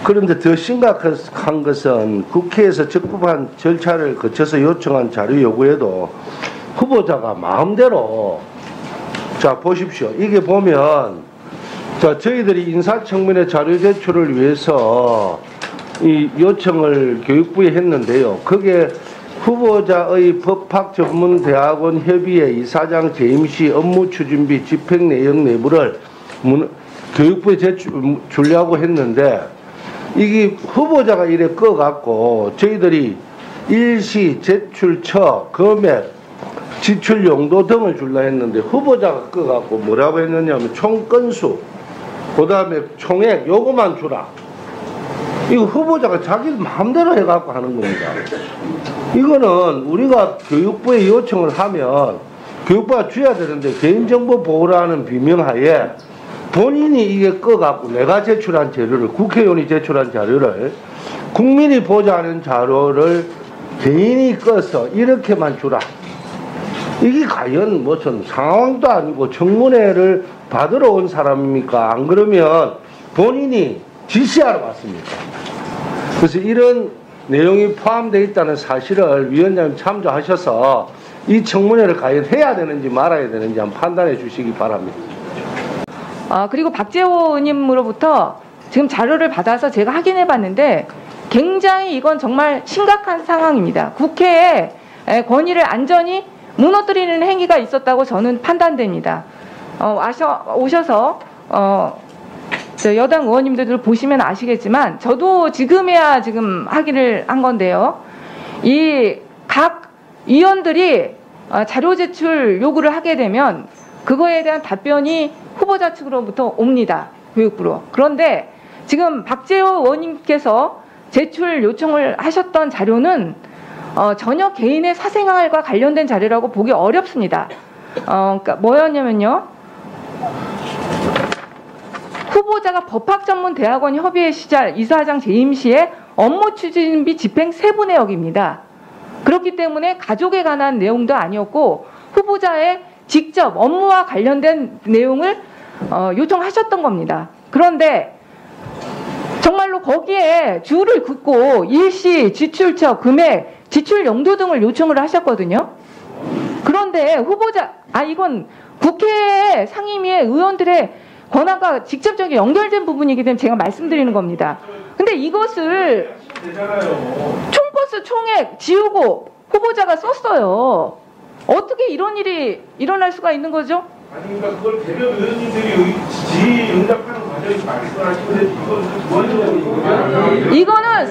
그런데 더 심각한 것은 국회에서 적법한 절차를 거쳐서 요청한 자료 요구에도 후보자가 마음대로, 자 보십시오. 이게 보면, 자 저희들이 인사청문회 자료 제출을 위해서 이 요청을 교육부에 했는데요. 그게 후보자의 법학전문대학원 협의회 이사장 재임시 업무추진비 집행 내용 내부를 교육부에 제출하려고 했는데, 이게 후보자가 이래 꺼갖고 저희들이 일시, 제출처, 금액, 지출 용도 등을 줄라 했는데 후보자가 꺼갖고 뭐라고 했느냐면 총 건수, 그 다음에 총액 요거만 주라. 이거 후보자가 자기 마음대로 해갖고 하는 겁니다. 이거는 우리가 교육부에 요청을 하면 교육부가 줘야 되는데, 개인정보 보호라는 비명하에 본인이 이게 꺼갖고 내가 제출한 자료를, 국회의원이 제출한 자료를, 국민이 보자는 자료를 개인이 꺼서 이렇게만 주라. 이게 과연 무슨 상황도 아니고 청문회를 받으러 온 사람입니까? 안 그러면 본인이 지시하러 왔습니까? 그래서 이런 내용이 포함되어 있다는 사실을 위원장님 참조하셔서 이 청문회를 과연 해야 되는지 말아야 되는지 한번 판단해 주시기 바랍니다. 그리고 박재호 의원님으로부터 지금 자료를 받아서 제가 확인해 봤는데 굉장히 이건 정말 심각한 상황입니다. 국회의 권위를 안전히 무너뜨리는 행위가 있었다고 저는 판단됩니다. 오셔서 여당 의원님들도 보시면 아시겠지만 저도 지금에야 지금 확인을 한 건데요. 이 각 위원들이 자료 제출 요구를 하게 되면 그거에 대한 답변이 후보자 측으로부터 옵니다. 교육부로. 그런데 지금 박재호 의원님께서 제출 요청을 하셨던 자료는 전혀 개인의 사생활과 관련된 자료라고 보기 어렵습니다. 그러니까 뭐였냐면요. 후보자가 법학전문대학원 협의회 이사장 재임 시에 업무 추진비 집행 세부 내역입니다. 그렇기 때문에 가족에 관한 내용도 아니었고 후보자의 직접 업무와 관련된 내용을 요청하셨던 겁니다. 그런데 정말로 거기에 줄을 긋고 일시, 지출처, 금액, 지출 용도 등을 요청을 하셨거든요. 그런데 후보자, 이건 국회 상임위의 의원들의 권한과 직접적인 연결된 부분이기 때문에 제가 말씀드리는 겁니다. 근데 이것을 총건수 총액 지우고 후보자가 썼어요. 어떻게 이런 일이 일어날 수가 있는 거죠? 아니, 그러니까 그걸 대변 의원님들이 지응답하는 과정에서 말씀하시는데 이거는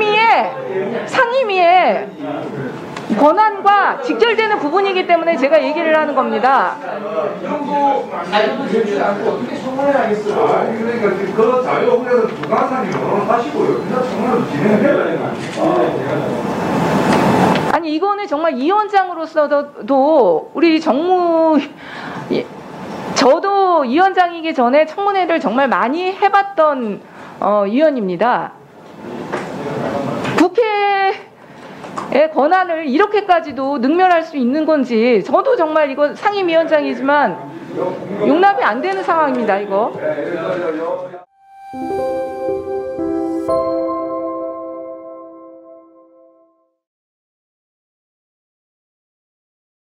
상임위의 권한과 직결되는 부분이기 때문에 제가 얘기를 하는 겁니다. 어떻게 청문회 하겠어요? 그러니까 그 자료 그래서 부가산이 하시고요. 그냥 청문회도 진행해야 되는 거 아니에요? 아니 이거는 정말 위원장으로서도 우리 저도 위원장이기 전에 청문회를 정말 많이 해봤던 위원입니다. 국회의 권한을 이렇게까지도 능멸할 수 있는 건지 저도 정말 이거 상임위원장이지만 용납이 안 되는 상황입니다. 이거.